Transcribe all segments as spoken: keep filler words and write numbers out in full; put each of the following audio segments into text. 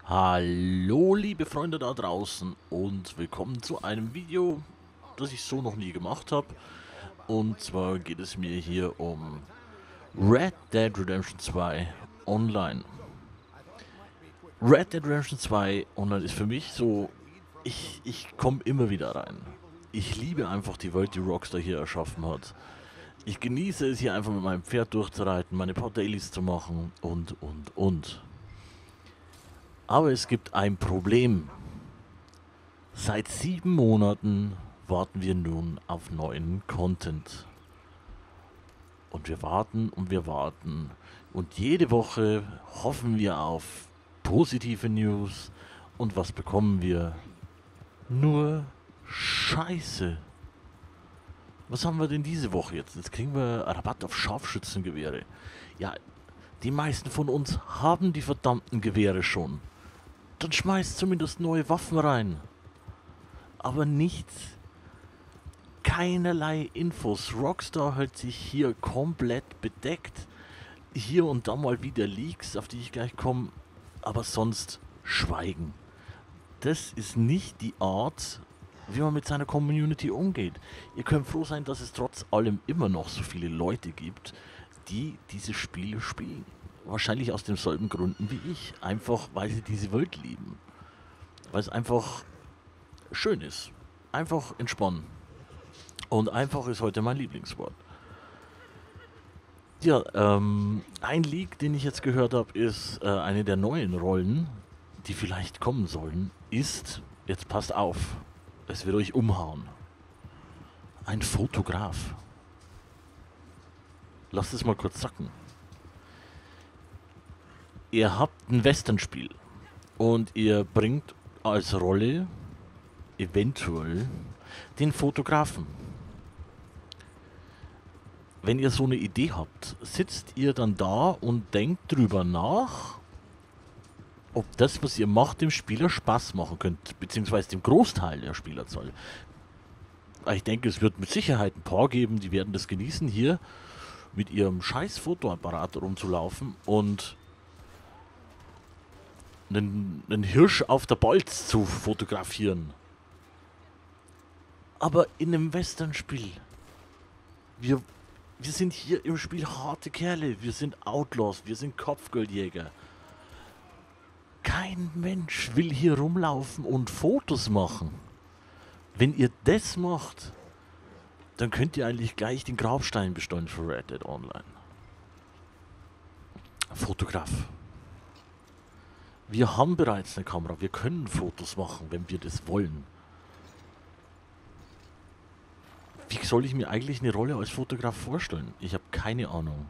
Hallo liebe Freunde da draußen und willkommen zu einem Video, das ich so noch nie gemacht habe. Und zwar geht es mir hier um Red Dead Redemption zwei Online. Red Dead Redemption zwei Online ist für mich so, ich, ich komme immer wieder rein. Ich liebe einfach die Welt, die Rockstar hier erschaffen hat. Ich genieße es hier einfach mit meinem Pferd durchzureiten, meine paar Dailies zu machen und, und, und. Aber es gibt ein Problem. Seit sieben Monaten warten wir nun auf neuen Content. Und wir warten und wir warten. Und jede Woche hoffen wir auf positive News. Und was bekommen wir? Nur Scheiße. Was haben wir denn diese Woche jetzt? Jetzt kriegen wir Rabatt auf Scharfschützengewehre. Ja, die meisten von uns haben die verdammten Gewehre schon. Dann schmeißt zumindest neue Waffen rein. Aber nichts. Keinerlei Infos. Rockstar hält sich hier komplett bedeckt. Hier und da mal wieder Leaks, auf die ich gleich komme. Aber sonst Schweigen. Das ist nicht die Art, wie man mit seiner Community umgeht. Ihr könnt froh sein, dass es trotz allem immer noch so viele Leute gibt, die diese Spiele spielen. Wahrscheinlich aus denselben Gründen wie ich. Einfach, weil sie diese Welt lieben. Weil es einfach schön ist. Einfach entspannen. Und einfach ist heute mein Lieblingswort. Ja, ähm, ein Leak, den ich jetzt gehört habe, ist äh, eine der neuen Rollen, die vielleicht kommen sollen, ist, jetzt passt auf, es wird euch umhauen. Ein Fotograf. Lasst es mal kurz sacken. Ihr habt ein Westernspiel und ihr bringt als Rolle eventuell den Fotografen. Wenn ihr so eine Idee habt, sitzt ihr dann da und denkt drüber nach, ob das, was ihr macht, dem Spieler Spaß machen könnte, beziehungsweise dem Großteil der Spielerzahl. Ich denke, es wird mit Sicherheit ein paar geben, die werden das genießen, hier mit ihrem scheiß Fotoapparat rumzulaufen und einen, einen Hirsch auf der Balz zu fotografieren. Aber in einem Western-Spiel. Wir, wir sind hier im Spiel harte Kerle. Wir sind Outlaws. Wir sind Kopfgeldjäger. Kein Mensch will hier rumlaufen und Fotos machen. Wenn ihr das macht, dann könnt ihr eigentlich gleich den Grabstein besteuern für Red Dead Online. Fotograf. Wir haben bereits eine Kamera. Wir können Fotos machen, wenn wir das wollen. Wie soll ich mir eigentlich eine Rolle als Fotograf vorstellen? Ich habe keine Ahnung.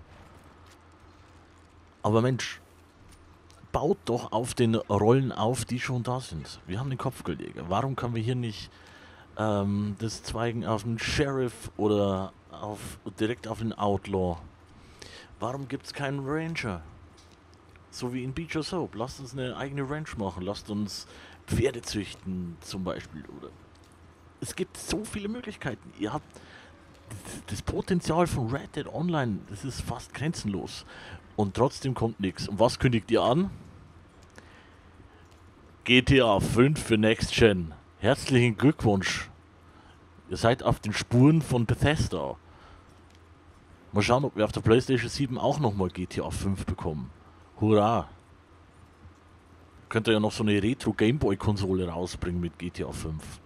Aber Mensch, baut doch auf den Rollen auf, die schon da sind. Wir haben den Kopfgeldjäger. Warum können wir hier nicht ähm, das zweigen auf den Sheriff oder auf, direkt auf den Outlaw? Warum gibt es keinen Ranger? So wie in Beach or Soap. Lasst uns eine eigene Ranch machen. Lasst uns Pferde züchten zum Beispiel. Oder es gibt so viele Möglichkeiten. Ihr habt das Potenzial von Red Dead Online, das ist fast grenzenlos. Und trotzdem kommt nichts. Und was kündigt ihr an? G T A fünf für Next Gen. Herzlichen Glückwunsch. Ihr seid auf den Spuren von Bethesda. Mal schauen, ob wir auf der PlayStation sieben auch nochmal G T A fünf bekommen. Hurra! Könnt ihr ja noch so eine Retro-Gameboy-Konsole rausbringen mit G T A fünf.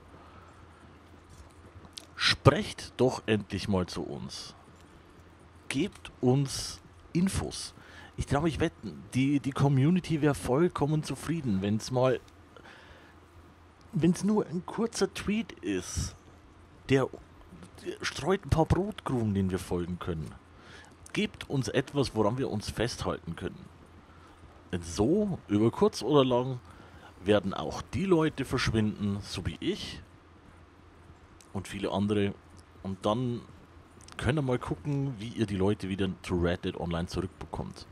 Sprecht doch endlich mal zu uns. Gebt uns Infos. Ich traue mich wetten, die, die Community wäre vollkommen zufrieden, wenn es mal, wenn es nur ein kurzer Tweet ist, der, der streut ein paar Brotkrumen, denen wir folgen können. Gebt uns etwas, woran wir uns festhalten können. Denn so, über kurz oder lang, werden auch die Leute verschwinden, so wie ich und viele andere. Und dann könnt ihr mal gucken, wie ihr die Leute wieder zu Red Dead Online zurückbekommt.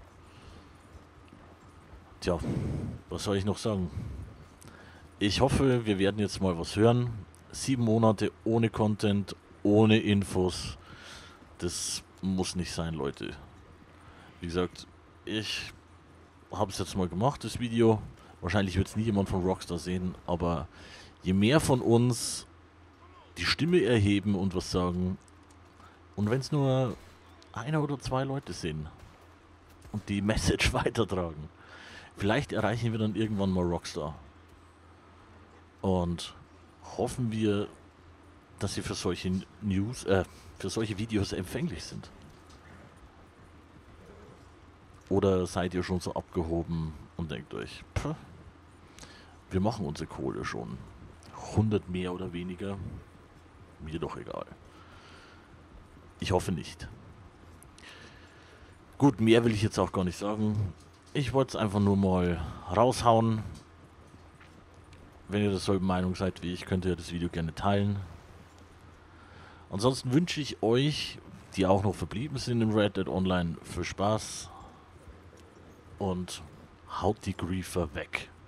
Tja, was soll ich noch sagen? Ich hoffe, wir werden jetzt mal was hören. Sieben Monate ohne Content, ohne Infos. Das muss nicht sein, Leute. Wie gesagt, ich habe es jetzt mal gemacht, das Video. Wahrscheinlich wird es nie jemand von Rockstar sehen, aber je mehr von uns die Stimme erheben und was sagen, und wenn es nur einer oder zwei Leute sind und die Message weitertragen, vielleicht erreichen wir dann irgendwann mal Rockstar. Und hoffen wir, dass sie für solche News, äh, für solche Videos empfänglich sind. Oder seid ihr schon so abgehoben und denkt euch, pff, wir machen unsere Kohle schon. hundert mehr oder weniger, mir doch egal. Ich hoffe nicht. Gut, mehr will ich jetzt auch gar nicht sagen. Ich wollte es einfach nur mal raushauen. Wenn ihr derselben Meinung seid wie ich, könnt ihr das Video gerne teilen. Ansonsten wünsche ich euch, die auch noch verblieben sind im Red Dead Online, viel Spaß und haut die Griefer weg.